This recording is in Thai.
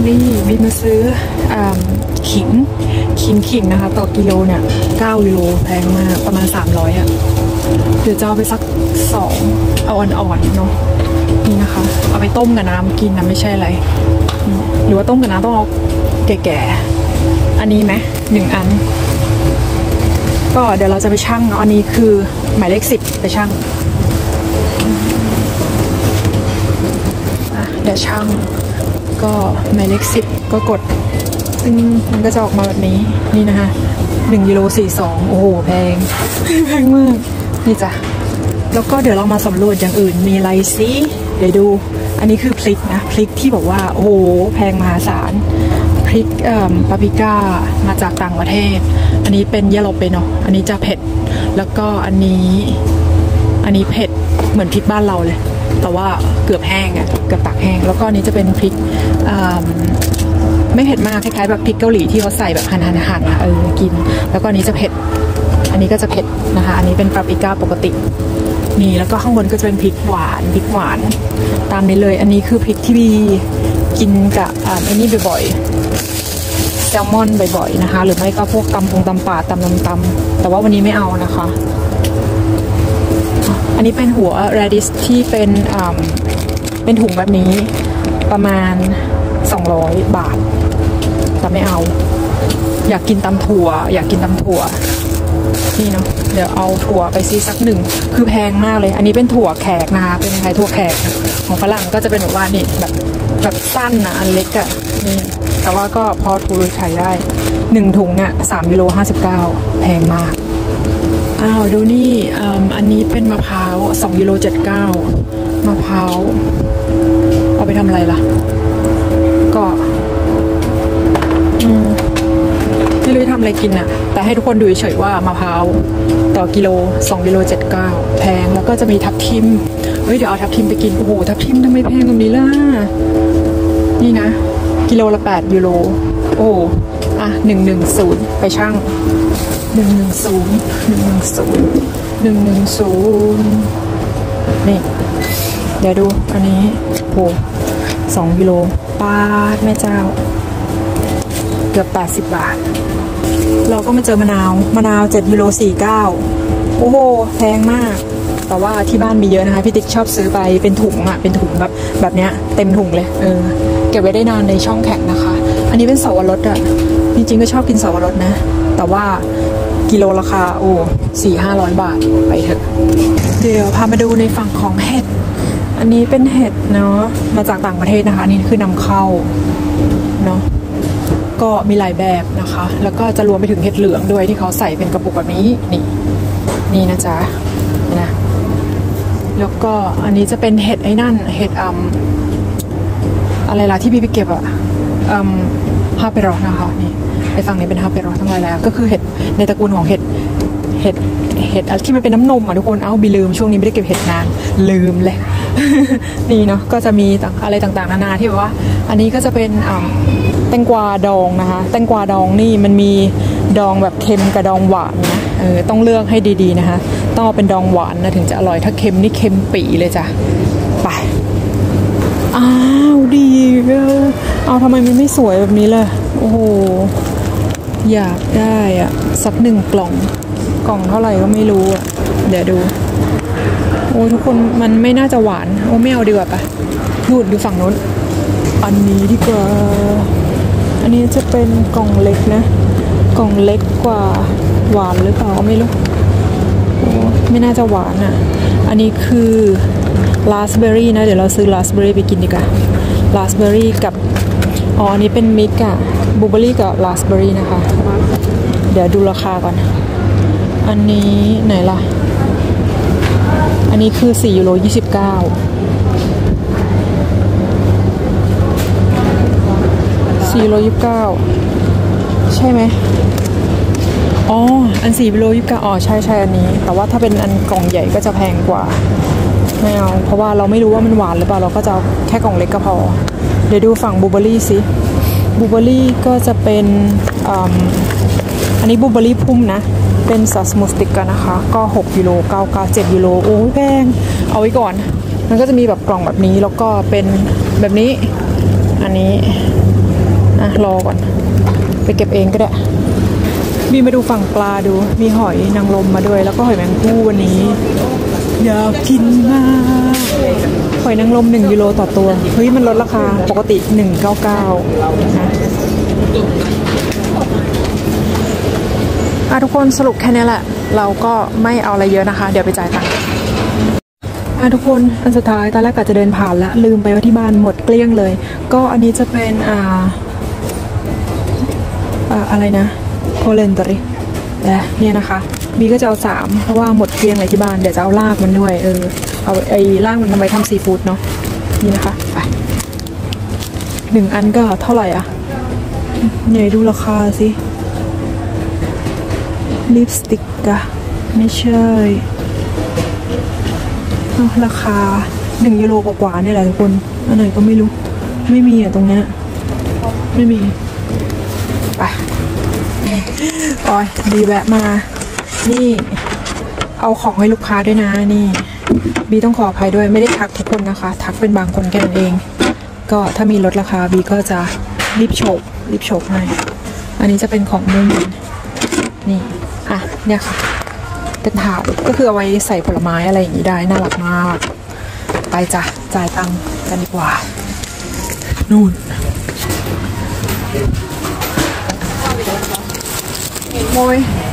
นี่บินมาซื้อขิงนะคะต่อกิโลเนี่ย9 ยูโรแพงมากประมาณ300อ่ะเดี๋ยวจะเอาไปสัก2เอาอ่อนๆเนาะนี่นะคะเอาไปต้มกับน้ำกินนะไม่ใช่อะไรหรือว่าต้มกับน้ำต้องเอาแก่ๆอันนี้ไหม1 อันก็เดี๋ยวเราจะไปชั่งเนาะอันนี้คือหมายเลข10ไปชั่งเดี๋ยวชั่งก็หมายเลข10ก็กดซึ่งมันก็จะออกมาแบบนี้นี่นะคะ1 ยูโร 42โอ้โหแพงมากนี่จ้ะแล้วก็เดี๋ยวเรามาสำรวจอย่างอื่นมีอะไรซิเดี๋ยวดูอันนี้คือพริกนะพริกที่บอกว่าโอ้โหแพงมหาศาลพริกปาปริก้ามาจากต่างประเทศอันนี้เป็นเยลโลเปโนอันนี้จะเผ็ดแล้วก็อันนี้เผ็ดเหมือนพริกบ้านเราเลยแต่ว่าเกือบแห้งอ่ะเกือบตากแห้งแล้วก็อันนี้จะเป็นพริกไม่เผ็ดมากคล้ายๆแบบพริกเกาหลีที่เขาใส่แบบหั่นกินแล้วก็อันนี้จะเผ็ดอันนี้ก็จะเผ็ดนะคะอันนี้เป็นปาปริก้าปกตินี่แล้วก็ข้างบนก็จะเป็นพริกหวานตามนี้เลยอันนี้คือพริกที่บีกินกับไอ้นี่บ่อยๆแซลมอนบ่อยๆนะคะหรือไม่ก็พวกตำป่าตำแต่ว่าวันนี้ไม่เอานะคะอันนี้เป็นหัว radish ที่เป็นถุงแบบนี้ประมาณ200 บาทแต่ไม่เอาอยากกินตำถั่วนี่เนาะเดี๋ยวเอาถั่วไปซีสัก1คือแพงมากเลยอันนี้เป็นถั่วแขกนะคะเป็นคล้ายถั่วแขกของฝรั่งก็จะเป็นแบบว่านี่แบบสั้นนะอันเล็กอะนี่แต่ว่าก็พอทูรุยไข่ได้1 ถุงเนี่ย3 ยูโร 59แพงมากอ้าวดูนี่อันนี้เป็นมะพร้าว2 ยูโร 79มะพร้าวเอาไปทำอะไรล่ะก็ไม่รู้จะทำอะไรกินอะแต่ให้ทุกคนดูเฉยๆว่ามะพร้าวต่อกิโล2 ยูโร 79แพงแล้วก็จะมีทับทิมเดี๋ยวเอาทับทิมไปกินโอ้โหทับทิมทำไมแพงแบบนี้ล่ะนี่นะกิโลละ8 ยูโรโอ้110ไปชั่ง110นี่เดี๋ยวดูอันนี้โห2 ยูโรปาดแม่เจ้าเกือบ80 บาทเราก็มาเจอมะนาว7 ยูโร 49โอ้โหแพงมากแต่ว่าที่บ้านมีเยอะนะคะพี่ติ๊กชอบซื้อไปเป็นถุงเป็นถุงแบบเนี้ยเต็มถุงเลยเก็บไว้ได้นานในช่องแข็งนะคะอันนี้เป็นเสาวรสจริงๆก็ชอบกินเสาวรสนะแต่ว่ากิโลราคา400-500 บาทไปเถอะเดี๋ยวพามาดูในฝั่งของเห็ดอันนี้เป็นเห็ดเนาะมาจากต่างประเทศนะคะนี่คือนำเข้าเนาะก็มีหลายแบบนะคะแล้วก็จะรวมไปถึงเห็ดเหลืองด้วยที่เขาใส่เป็นกระปุกแบบนี้นี่นะจ๊ะนะแล้วก็อันนี้จะเป็นเห็ดไอ้นั่นเห็ดอะไรล่ะที่พี่ไปเก็บฮาเปโรนะคะนี่ไอ้ฝั่งนี้เป็นฮาเปโรทั้งหลายแล้วก็คือเห็ดในตระกูลของเห็ดที่มันเป็นน้ำนมทุกคนบีลืมช่วงนี้ไม่ได้เก็บเห็ดนานลืมเลย นี่เนาะก็จะมีอะไรต่างๆนานาที่แบบว่าอันนี้ก็จะเป็นแตงกวาดองนะคะแตงกวาดองนี่มันมีดองแบบเค็มกับดองหวานนะต้องเลือกให้ดีๆนะคะต้องเอาเป็นดองหวานนะถึงจะอร่อยถ้าเค็มนี่เค็มปีเลยจ้ะไปอ้าวดีเอาทำไมมันไม่สวยแบบนี้เลยโอ้โหอยากได้สัก1 กล่องเท่าไหร่ก็ไม่รู้เดี๋ยวดูโอ้ทุกคนมันไม่น่าจะหวานไม่เอาดีกว่าปะนู่นดูฝั่งโน้นอันนี้ดีกว่าอันนี้จะเป็นกล่องเล็กนะกล่องเล็กกว่าหวานหรือเปล่าก็ไม่รู้ไม่น่าจะหวานอันนี้คือราสเบอร์รี่นะเดี๋ยวเราซื้อราสเบอร์รี่ไปกินดีกว่าราสเบอร์รี่กับอันนี้เป็นมิกซ์บลูเบอร์รี่กับราสเบอร์รี่นะคะเดี๋ยวดูราคาก่อนอันนี้ไหนล่ะอันนี้คือ4 ยูโร 294 ยูโร 29ใช่ไหมอัน4 ยูโร 29ใช่อันนี้แต่ว่าถ้าเป็นอันกล่องใหญ่ก็จะแพงกว่าไม่เอาเพราะว่าเราไม่รู้ว่ามันหวานหรือเปล่าเราก็จะเอาแค่กล่องเล็กก็พอเดี๋ยวดูฝั่งบลูเบอร์รี่สิบลูเบอร์รี่ก็จะเป็นอันนี้บลูเบอร์รี่พุ่มนะเป็นซัสมูสติกกันนะคะก็6 ยูโร 99 7 ยูโรโอ้ยแพงเอาไว้ก่อนมันก็จะมีแบบกล่องแบบนี้แล้วก็เป็นแบบนี้อันนี้รอก่อนไปเก็บเองก็ได้บีมาดูฝั่งปลาดูมีหอยนางรมมาด้วยแล้วก็หอยแมงภู่วันนี้อยากกินมากหอยนางรม1 กิโลต่อตัวเฮ้ยมันลดราคาปกติ199นะทุกคนสรุปแค่นี้แหละเราก็ไม่เอาอะไรเยอะนะคะเดี๋ยวไปจ่ายตังค์ทุกคนอันสุดท้ายตอนแรกกะจะเดินผ่านแล้วลืมไปว่าที่บ้านหมดเกลี้ยงเลยก็อันนี้จะเป็นอะไรนะโคเลนตริเนี่ยนะคะบีก็จะเอา3เพราะว่าหมดเกลี้ยงเลยที่บ้านเดี๋ยวจะเอารากมันด้วยเอาไอ้รากมันทำไมทำซีฟู้ดเนาะนี่นะคะไป1 อันก็เท่าไหร่อ่ะไหนดูราคาสิลิปสติกอะไม่ใช่ราคา1 กิโลกว่าเนี่ยแหละทุกคนอันไหนก็ไม่รู้ไม่มีตรงเนี้ยไม่มีไปอ๋อดีแวะมานี่เอาของให้ลูกค้าด้วยนะนี่บีต้องขออภัยด้วยไม่ได้ทักทุกคนนะคะทักเป็นบางคนแค่นั้นเองก็ถ้ามีลดราคาบีก็จะรีบโฉบให้อันนี้จะเป็นของนุ่มนี่เนี่ยค่ะเป็นถาดก็คือเอาไว้ใส่ผลไม้อะไรอย่างนี้ได้น่ารักมากไปจ้ะจ่ายตังค์กันดีกว่านู่นโมย